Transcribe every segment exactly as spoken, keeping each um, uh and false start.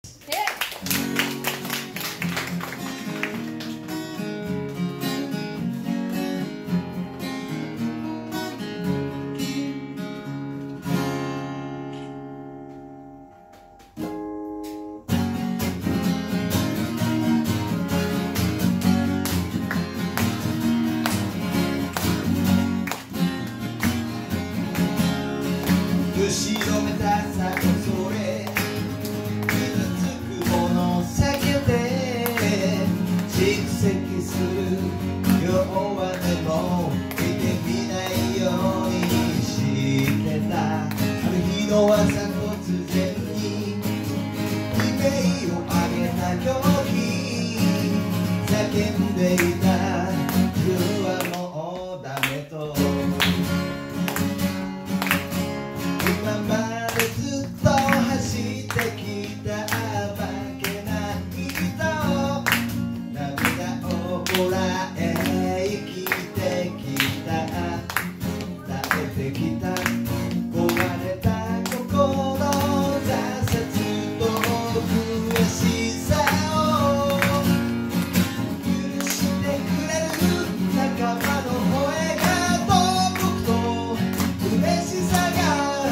後ろめたさ恐れ傷つくものを避けて蓄積する弱音も見てみないようにしてた。ある日の朝突然に悲鳴を上げた狂気叫んでいた夜はもうダメと。今までずっと走ってきたわけないと涙をこらえ生きてきた耐えてきた壊れた心挫折と悔しさを許してくれる仲間の声が届くと嬉しさが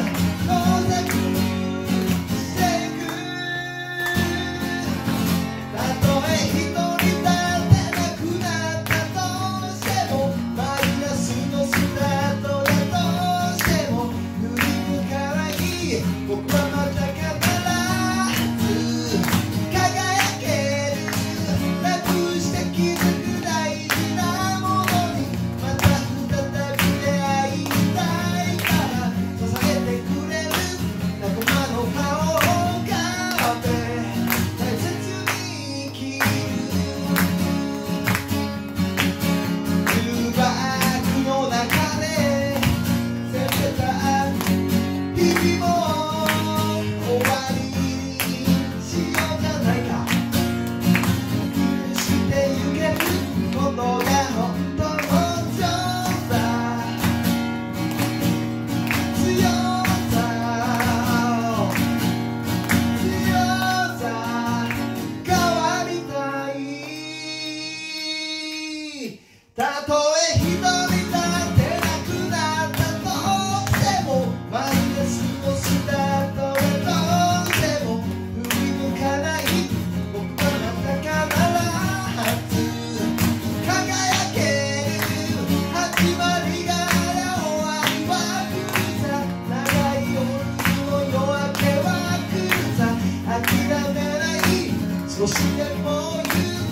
たとえ一人だってなくなったとしてもマイナスのスタートへどうしても振り向かない僕はまた必ず輝ける始まりがありゃ終わりは来るさ長い夜の夜明けは来るさ諦めない少しでも勇